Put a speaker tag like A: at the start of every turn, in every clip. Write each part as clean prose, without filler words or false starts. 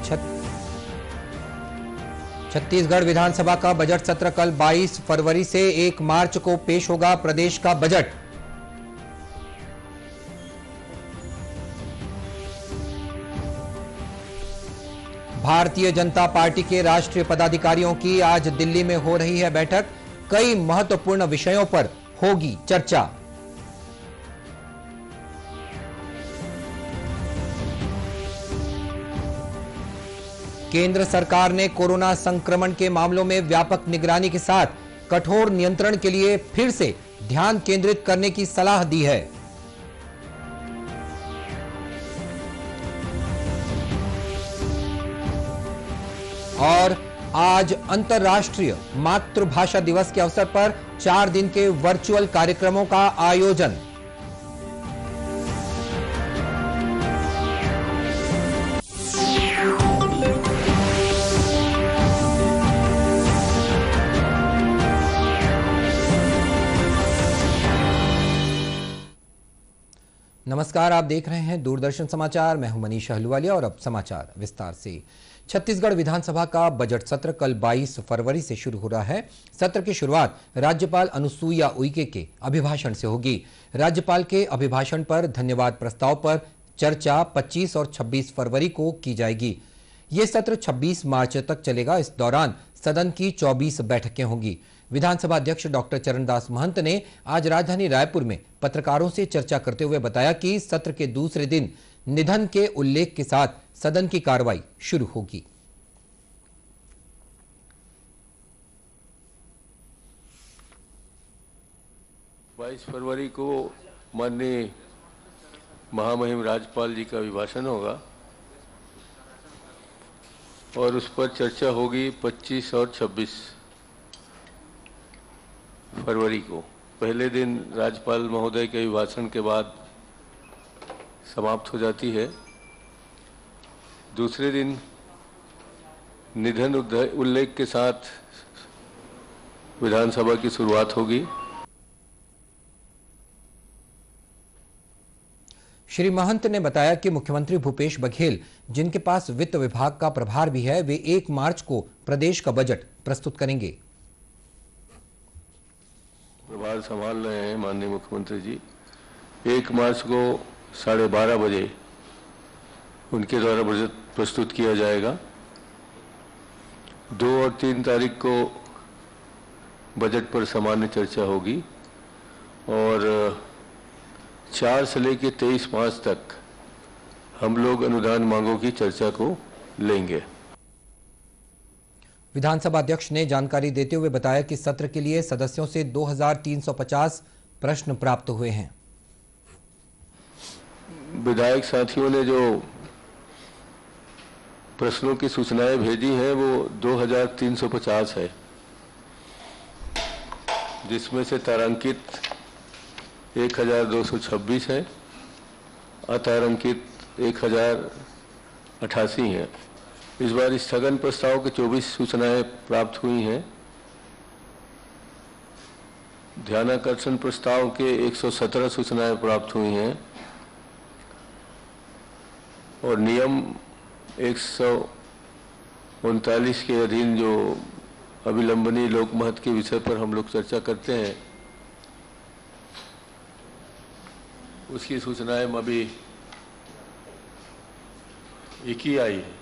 A: छत्तीसगढ़ विधानसभा का बजट सत्र कल 22 फरवरी से 1 मार्च को पेश होगा प्रदेश का बजट। भारतीय जनता पार्टी के राष्ट्रीय पदाधिकारियों की आज दिल्ली में हो रही है बैठक। कई महत्वपूर्ण विषयों पर होगी चर्चा। केंद्र सरकार ने कोरोना संक्रमण के मामलों में व्यापक निगरानी के साथ कठोर नियंत्रण के लिए फिर से ध्यान केंद्रित करने की सलाह दी है। और आज अंतर्राष्ट्रीय मातृभाषा दिवस के अवसर पर 4 दिन के वर्चुअल कार्यक्रमों का आयोजन। नमस्कार, आप देख रहे हैं दूरदर्शन समाचार। मैं हूं मनीष अहलूवालिया और अब समाचार विस्तार से। छत्तीसगढ़ विधानसभा का बजट सत्र कल 22 फरवरी से शुरू हो रहा है। सत्र की शुरुआत राज्यपाल अनुसुईया उइके के अभिभाषण से होगी। राज्यपाल के अभिभाषण पर धन्यवाद प्रस्ताव पर चर्चा 25 और 26 फरवरी को की जाएगी। ये सत्र 26 मार्च तक चलेगा। इस दौरान सदन की 24 बैठकें होंगी। विधानसभा अध्यक्ष डॉक्टर चरणदास महंत ने आज राजधानी रायपुर में पत्रकारों से चर्चा करते हुए बताया कि सत्र के दूसरे दिन निधन के उल्लेख के साथ सदन की कार्रवाई शुरू होगी।
B: 22 फरवरी को माननीय महामहिम राज्यपाल जी का अभिभाषण होगा और उस पर चर्चा होगी 25 और 26 फरवरी को। पहले दिन राज्यपाल महोदय के अभिभाषण के बाद समाप्त हो जाती है। दूसरे दिन निधन उल्लेख के साथ विधानसभा की शुरुआत होगी।
A: श्री महंत ने बताया कि मुख्यमंत्री भूपेश बघेल, जिनके पास वित्त विभाग का प्रभार भी है, वे 1 मार्च को प्रदेश का बजट प्रस्तुत करेंगे।
B: प्रभार संभाल रहे हैं माननीय मुख्यमंत्री जी। 1 मार्च को 12:30 बजे उनके द्वारा बजट प्रस्तुत किया जाएगा। 2 और 3 तारीख को बजट पर सामान्य चर्चा होगी और 4 से लेकर 23 मार्च तक हम लोग अनुदान मांगों की चर्चा को लेंगे।
A: विधानसभा अध्यक्ष ने जानकारी देते हुए बताया कि सत्र के लिए सदस्यों से 2350 प्रश्न प्राप्त हुए हैं।
B: विधायक साथियों ने जो प्रश्नों की सूचनाएं भेजी हैं वो 2350 है, जिसमें से तारांकित 1226 है, अतारांकित 1088 है। इस बार स्थगन प्रस्ताव के 24 सूचनाएं प्राप्त हुई हैं। ध्यानाकर्षण प्रस्ताव के 117 सूचनाएं प्राप्त हुई हैं और नियम 139 के अधीन जो अविलंबनीय लोकमत के विषय पर हम लोग चर्चा करते हैं, उसकी सूचनाएं अभी 1 ही आई है।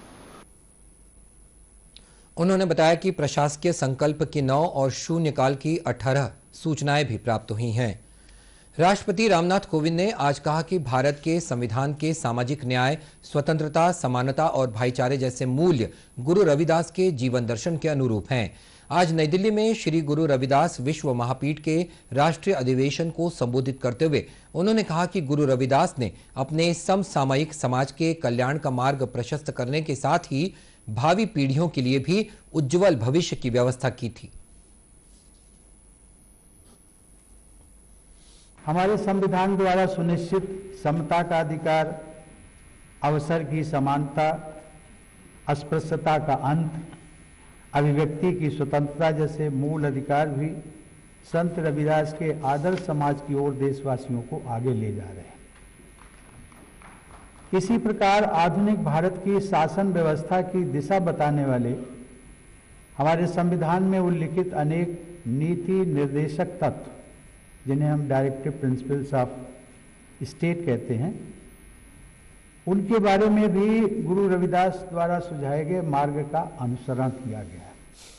A: उन्होंने बताया कि प्रशासकीय संकल्प की 9 और शून्यकाल की 18 सूचनाएं भी प्राप्त हुई हैं। राष्ट्रपति रामनाथ कोविंद ने आज कहा कि भारत के संविधान के सामाजिक न्याय, स्वतंत्रता, समानता और भाईचारे जैसे मूल्य गुरु रविदास के जीवन दर्शन के अनुरूप हैं। आज नई दिल्ली में श्री गुरु रविदास विश्व महापीठ के राष्ट्रीय अधिवेशन को संबोधित करते हुए उन्होंने कहा कि गुरु रविदास ने अपने समसामयिक समाज के कल्याण का मार्ग प्रशस्त करने के साथ ही भावी पीढ़ियों के लिए भी उज्जवल भविष्य की व्यवस्था की थी।
C: हमारे संविधान द्वारा सुनिश्चित समता का अधिकार, अवसर की समानता, अस्पृश्यता का अंत, अभिव्यक्ति की स्वतंत्रता जैसे मूल अधिकार भी संत रविदास के आदर्श समाज की ओर देशवासियों को आगे ले जा रहे हैं। इसी प्रकार आधुनिक भारत की शासन व्यवस्था की दिशा बताने वाले हमारे संविधान में उल्लिखित अनेक नीति निर्देशक तत्व, जिन्हें हम डायरेक्टिव प्रिंसिपल्स ऑफ स्टेट कहते हैं, उनके बारे में भी गुरु रविदास द्वारा सुझाए गए मार्ग का अनुसरण किया गया है।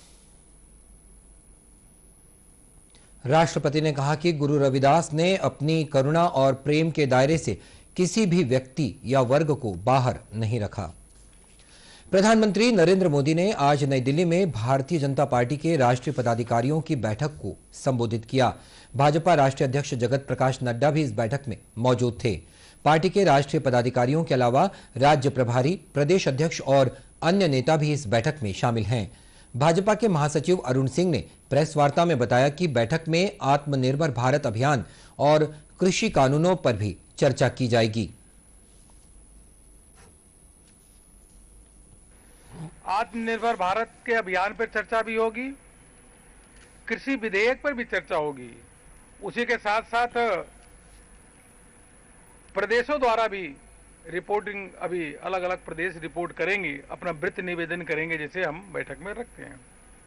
A: राष्ट्रपति ने कहा कि गुरु रविदास ने अपनी करुणा और प्रेम के दायरे से किसी भी व्यक्ति या वर्ग को बाहर नहीं रखा। प्रधानमंत्री नरेंद्र मोदी ने आज नई दिल्ली में भारतीय जनता पार्टी के राष्ट्रीय पदाधिकारियों की बैठक को संबोधित किया। भाजपा राष्ट्रीय अध्यक्ष जगत प्रकाश नड्डा भी इस बैठक में मौजूद थे। पार्टी के राष्ट्रीय पदाधिकारियों के अलावा राज्य प्रभारी, प्रदेश अध्यक्ष और अन्य नेता भी इस बैठक में शामिल हैं। भाजपा के महासचिव अरुण सिंह ने प्रेस वार्ता में बताया कि बैठक में आत्मनिर्भर भारत अभियान और कृषि कानूनों पर भी चर्चा की जाएगी।
D: आत्मनिर्भर भारत के अभियान पर चर्चा भी होगी, कृषि विधेयक पर भी चर्चा होगी। उसी के साथ साथ प्रदेशों द्वारा भी रिपोर्टिंग, अभी अलग अलग प्रदेश रिपोर्ट करेंगे, अपना वृत्त निवेदन करेंगे, जैसे हम बैठक में रखते हैं।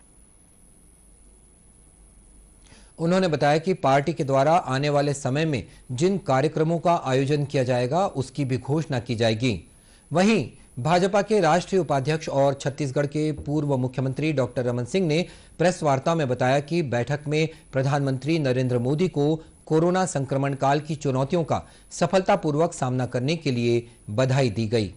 A: उन्होंने बताया कि पार्टी के द्वारा आने वाले समय में जिन कार्यक्रमों का आयोजन किया जाएगा उसकी भी घोषणा की जाएगी। वहीं भाजपा के राष्ट्रीय उपाध्यक्ष और छत्तीसगढ़ के पूर्व मुख्यमंत्री डॉक्टर रमन सिंह ने प्रेस वार्ता में बताया कि बैठक में प्रधानमंत्री नरेंद्र मोदी को कोरोना संक्रमण काल की चुनौतियों का सफलतापूर्वक सामना करने के लिए बधाई दी गई।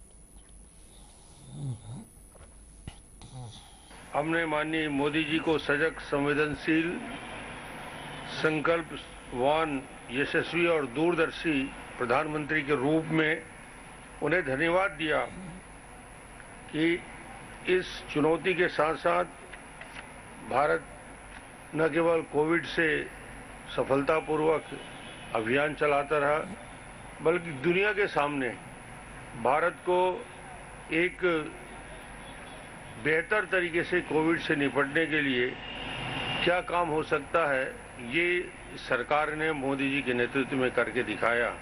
B: हमने माननीय मोदी जी को सजग, संवेदनशील, संकल्पवान, यशस्वी और दूरदर्शी प्रधानमंत्री के रूप में उन्हें धन्यवाद दिया कि इस चुनौती के साथ साथ भारत न केवल कोविड से सफलतापूर्वक अभियान चलाता रहा, बल्कि दुनिया के सामने भारत को एक बेहतर तरीके से कोविड से निपटने के लिए क्या काम हो सकता है, ये सरकार ने मोदी जी के नेतृत्व में करके दिखाया।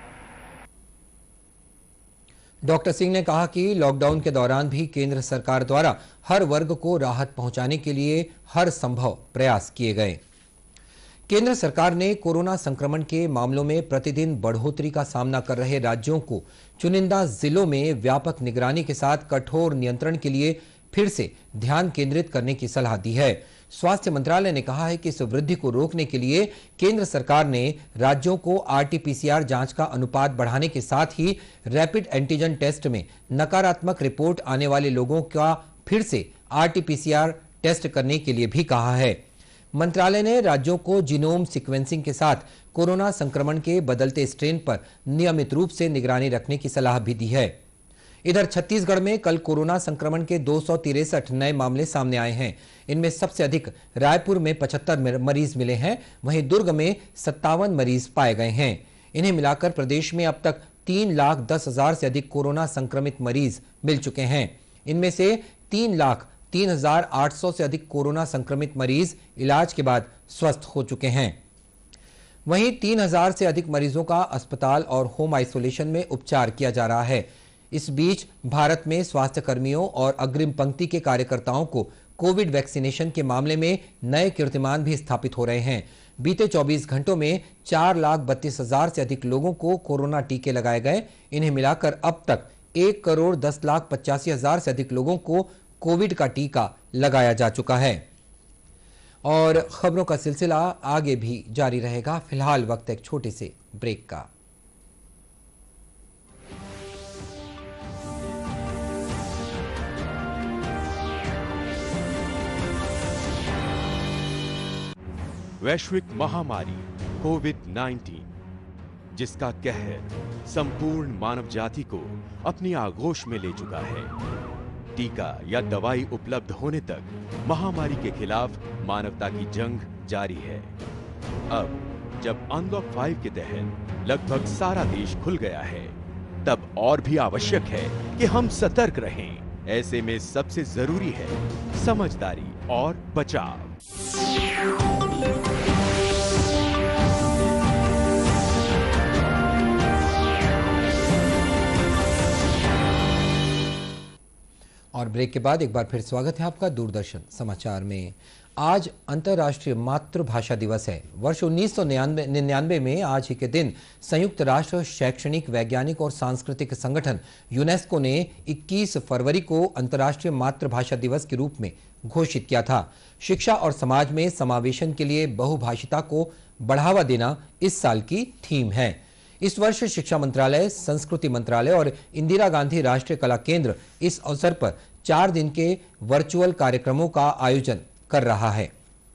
A: डॉक्टर सिंह ने कहा कि लॉकडाउन के दौरान भी केंद्र सरकार द्वारा हर वर्ग को राहत पहुंचाने के लिए हर संभव प्रयास किए गए। केंद्र सरकार ने कोरोना संक्रमण के मामलों में प्रतिदिन बढ़ोतरी का सामना कर रहे राज्यों को चुनिंदा जिलों में व्यापक निगरानी के साथ कठोर नियंत्रण के लिए फिर से ध्यान केंद्रित करने की सलाह दी है। स्वास्थ्य मंत्रालय ने कहा है कि इस वृद्धि को रोकने के लिए केंद्र सरकार ने राज्यों को आरटी-पीसीआर जांच का अनुपात बढ़ाने के साथ ही रैपिड एंटीजन टेस्ट में नकारात्मक रिपोर्ट आने वाले लोगों का फिर से आरटी-पीसीआर टेस्ट करने के लिए भी कहा है। मंत्रालय ने राज्यों को जीनोम सीक्वेंसिंग के साथ कोरोना संक्रमण के बदलते स्ट्रेन पर नियमित रूप से निगरानी रखने की सलाह भी दी है। इधर छत्तीसगढ़ में कल कोरोना संक्रमण के 263 नए मामले सामने आए हैं। इनमें सबसे अधिक रायपुर में 75 मरीज मिले हैं, वहीं दुर्ग में 57 मरीज पाए गए हैं। इन्हें मिलाकर प्रदेश में अब तक 3,10,000 से अधिक कोरोना संक्रमित मरीज मिल चुके हैं। इनमें से 3,03,800 से अधिक कोरोना संक्रमित मरीज इलाज के बाद स्वस्थ हो चुके हैं। वहीं 3,000 से अधिक मरीजों का अस्पताल और होम आइसोलेशन में उपचार किया जा रहा है। इस बीच भारत में स्वास्थ्य कर्मियों और अग्रिम पंक्ति के कार्यकर्ताओं को कोविड वैक्सीनेशन के मामले में नए कीर्तिमान भी स्थापित हो रहे हैं। बीते 24 घंटों में 4,32,000 से अधिक लोगों को कोरोना टीके लगाए गए। इन्हें मिलाकर अब तक 1,10,85,000 से अधिक लोगों को कोविड का टीका लगाया जा चुका है। और खबरों का सिलसिला आगे भी जारी रहेगा। फिलहाल वक्त एक छोटे से ब्रेक का।
E: वैश्विक महामारी कोविड-19, जिसका कहर संपूर्ण मानव जाति को अपनी आगोश में ले चुका है। टीका या दवाई उपलब्ध होने तक महामारी के खिलाफ मानवता की जंग जारी है। अब जब अनलॉक 5 के तहत लगभग सारा देश खुल गया है, तब और भी आवश्यक है कि हम सतर्क रहें। ऐसे में सबसे जरूरी है समझदारी और बचाव।
A: और ब्रेक के बाद एक बार फिर स्वागत है आपका दूरदर्शन समाचार में। आज अंतर्राष्ट्रीय मातृभाषा दिवस है। वर्ष 1999 में आज ही के दिन संयुक्त राष्ट्र शैक्षणिक, वैज्ञानिक और सांस्कृतिक संगठन यूनेस्को ने 21 फरवरी को अंतर्राष्ट्रीय मातृभाषा दिवस के रूप में घोषित किया था। शिक्षा और समाज में समावेशन के लिए बहुभाषिता को बढ़ावा देना इस साल की थीम है। इस वर्ष शिक्षा मंत्रालय, संस्कृति मंत्रालय और इंदिरा गांधी राष्ट्रीय कला केंद्र इस अवसर पर 4 दिन के वर्चुअल कार्यक्रमों का आयोजन कर रहा है।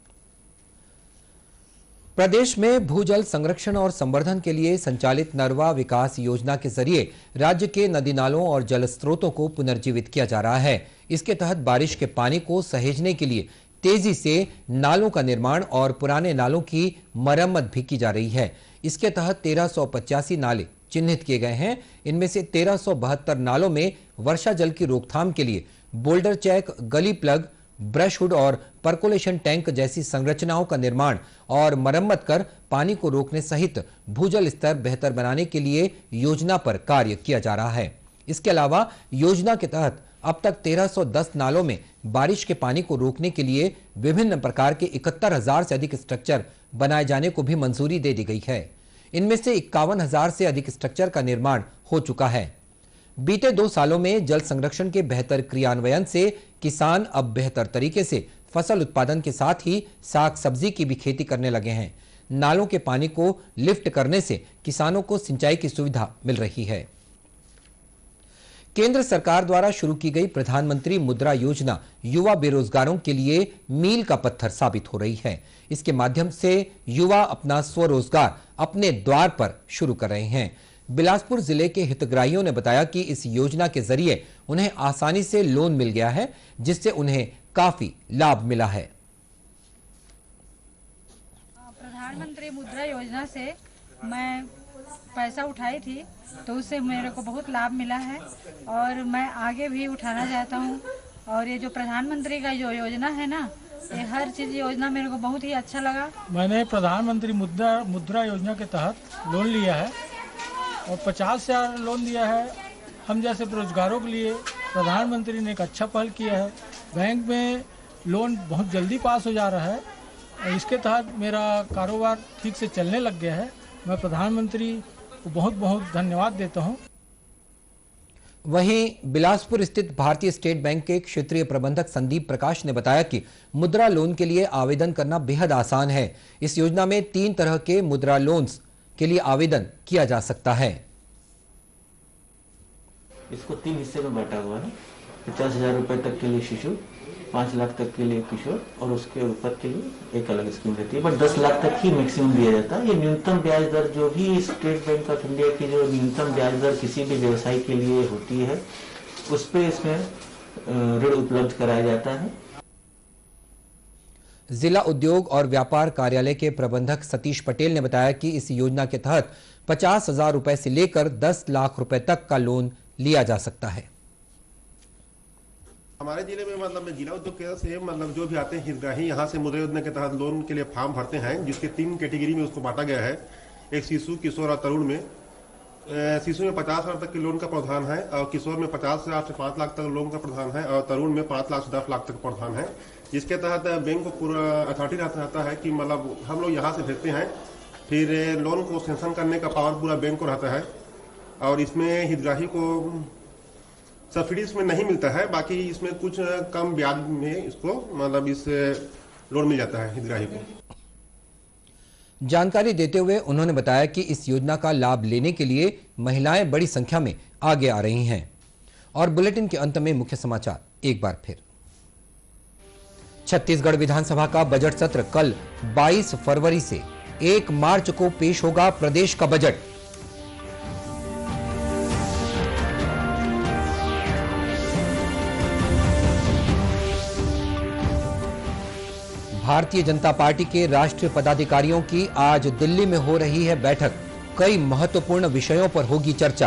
A: प्रदेश में भूजल संरक्षण और संवर्धन के लिए संचालित नरवा विकास योजना के जरिए राज्य के नदी नालों और जल स्रोतों को पुनर्जीवित किया जा रहा है। इसके तहत बारिश के पानी को सहेजने के लिए तेजी से नालों का निर्माण और पुराने नालों की मरम्मत भी की जा रही है। इसके तहत 1385 नाले चिन्हित किए गए हैं। इनमें से 1372 नालों में वर्षा जल की रोकथाम के लिए boulder check, gully plug, brushwood और परकोलेशन टैंक जैसी संरचनाओं का निर्माण और मरम्मत कर पानी को रोकने सहित भूजल स्तर बेहतर बनाने के लिए योजना पर कार्य किया जा रहा है। इसके अलावा योजना के तहत अब तक 1310 नालों में बारिश के पानी को रोकने के लिए विभिन्न प्रकार के 71,000 से अधिक स्ट्रक्चर बनाए जाने को भी मंजूरी दे दी गई है। इनमें से 51,000 से अधिक स्ट्रक्चर का निर्माण हो चुका है। बीते 2 सालों में जल संरक्षण के बेहतर क्रियान्वयन से किसान अब बेहतर तरीके से फसल उत्पादन के साथ ही साग सब्जी की भी खेती करने लगे हैं। नालों के पानी को लिफ्ट करने से किसानों को सिंचाई की सुविधा मिल रही है। केंद्र सरकार द्वारा शुरू की गई प्रधानमंत्री मुद्रा योजना युवा बेरोजगारों के लिए मील का पत्थर साबित हो रही है। इसके माध्यम से युवा अपना स्वरोजगार अपने द्वार पर शुरू कर रहे हैं। बिलासपुर जिले के हितग्राहियों ने बताया कि इस योजना के जरिए उन्हें आसानी से लोन मिल गया है, जिससे उन्हें काफी लाभ मिला है।
F: प्रधानमंत्री मुद्रा योजना से मैं पैसा उठाई थी तो उससे मेरे को बहुत लाभ मिला है और मैं आगे भी उठाना चाहता हूँ। और ये जो प्रधानमंत्री का जो योजना है ना, ये हर चीज योजना मेरे को बहुत ही अच्छा लगा।
G: मैंने प्रधानमंत्री मुद्रा योजना के तहत लोन लिया है और 50,000 लोन दिया है। हम जैसे बेरोजगारों के लिए प्रधानमंत्री ने एक अच्छा पहल किया है। बैंक में लोन बहुत जल्दी पास हो जा रहा है और इसके तहत मेरा कारोबार ठीक से चलने लग गया है। मैं प्रधानमंत्री को बहुत बहुत धन्यवाद देता हूं।
A: वहीं बिलासपुर स्थित भारतीय स्टेट बैंक के क्षेत्रीय प्रबंधक संदीप प्रकाश ने बताया कि मुद्रा लोन के लिए आवेदन करना बेहद आसान है। इस योजना में 3 तरह के मुद्रा लोन्स के लिए आवेदन किया जा सकता है।
H: इसको 3 हिस्से में बांटा हुआ है। 50,000 रुपए तक के लिए शिशु, 5 लाख तक के लिए किशोर और उसके ऊपर के लिए एक अलग स्कीम रहती है। बट 10 लाख तक ही मैक्सिमम दिया जाता है। ये न्यूनतम ब्याज दर जो भी स्टेट बैंक ऑफ इंडिया की जो न्यूनतम ब्याज दर किसी भी व्यवसाय के लिए होती है, उस पर इसमें ऋण उपलब्ध कराया जाता है।
A: जिला उद्योग और व्यापार कार्यालय के प्रबंधक सतीश पटेल ने बताया कि इस योजना के तहत 50,000 रुपए से लेकर 10 लाख रुपए तक का लोन लिया जा सकता है।
I: हमारे जिले में मतलब जिला उद्योग केंद्र से मतलब जो भी आते हैं हितग्राही यहाँ से मुद्रा योजना के तहत लोन के लिए फॉर्म भरते हैं, जिसके 3 कैटेगरी में उसको बांटा गया है। एक शिशु, किशोर और तरुण में। शिशु में 50,000 तक के लोन का प्रावधान है और किशोर में 50,000 से 5 लाख तक लोन का प्रावधान है और तरुण में 5 लाख से 10 लाख तक प्रावधान है। जिसके तहत बैंक को पूरा अथॉरिटी रहता है कि मतलब हम लोग यहाँ से भेजते हैं, फिर लोन को सेंक्शन करने का पावर पूरा बैंक को रहता है। और इसमें हितग्राही को सब्सिडी इसमें नहीं मिलता है, बाकी इसमें कुछ कम ब्याज में इसको मतलब इस लोन मिल जाता है हितग्राही को।
A: जानकारी देते हुए उन्होंने बताया कि इस योजना का लाभ लेने के लिए महिलाएं बड़ी संख्या में आगे आ रही हैं। और बुलेटिन के अंत में मुख्य समाचार एक बार फिर। छत्तीसगढ़ विधानसभा का बजट सत्र कल 22 फरवरी से 1 मार्च को पेश होगा प्रदेश का बजट। भारतीय जनता पार्टी के राष्ट्रीय पदाधिकारियों की आज दिल्ली में हो रही है बैठक। कई महत्वपूर्ण विषयों पर होगी चर्चा।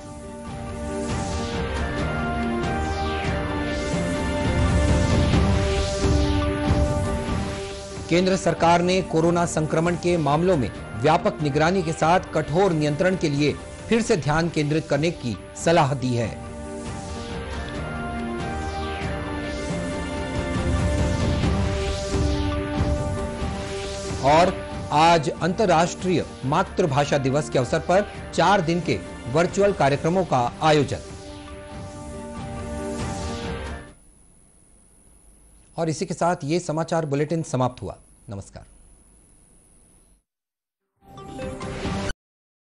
A: केंद्र सरकार ने कोरोना संक्रमण के मामलों में व्यापक निगरानी के साथ कठोर नियंत्रण के लिए फिर से ध्यान केंद्रित करने की सलाह दी है। और आज अंतर्राष्ट्रीय मातृभाषा दिवस के अवसर पर 4 दिन के वर्चुअल कार्यक्रमों का आयोजन। और इसी के साथ ये समाचार बुलेटिन समाप्त हुआ। नमस्कार।